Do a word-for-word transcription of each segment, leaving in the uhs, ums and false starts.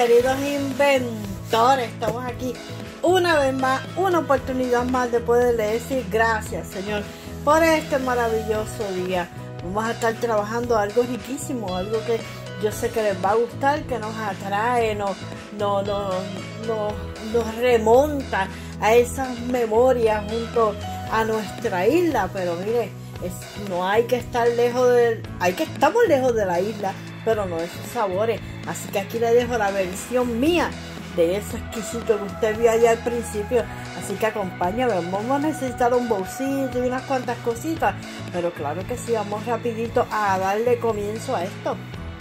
queridos inventores, estamos aquí una vez más, una oportunidad más de poderle decir gracias, Señor, por este maravilloso día. Vamos a estar trabajando algo riquísimo, algo que yo sé que les va a gustar, que nos atrae, nos, no, no, no, nos remonta a esas memorias junto a nuestra isla. Pero mire, es, no hay que estar lejos de, hay que estamos lejos de la isla, pero no de sus sabores. Así que aquí le dejo la versión mía de eso exquisito que usted vio allá al principio. Así que acompáñame, vamos a necesitar un bolsito y unas cuantas cositas, pero claro que sí, vamos rapidito a darle comienzo a esto.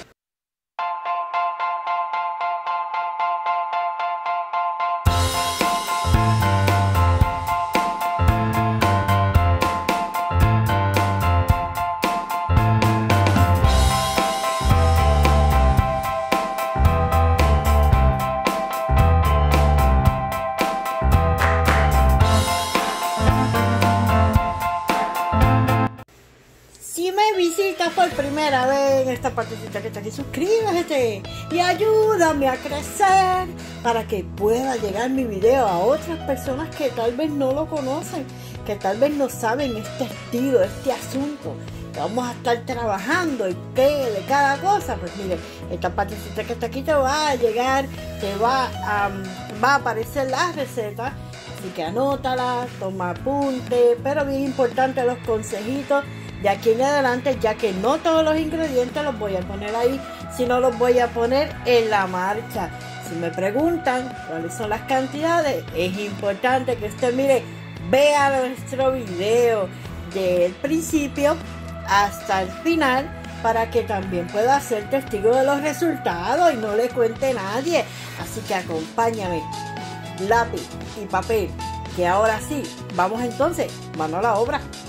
Si me visitas por primera vez en esta partecita que está aquí, suscríbete y ayúdame a crecer para que pueda llegar mi video a otras personas que tal vez no lo conocen, que tal vez no saben este estilo, este asunto que vamos a estar trabajando y qué de cada cosa. Pues mire, esta partecita que está aquí te va a llegar, te va a, va a aparecer la receta, así que anótala, toma apunte, pero bien importante los consejitos de aquí en adelante, ya que no todos los ingredientes los voy a poner ahí, sino los voy a poner en la marcha. Si me preguntan cuáles son las cantidades, es importante que usted mire, vea nuestro video del principio hasta el final, para que también pueda ser testigo de los resultados y no le cuente a nadie. Así que acompáñame, lápiz y papel, que ahora sí, vamos entonces, mano a la obra.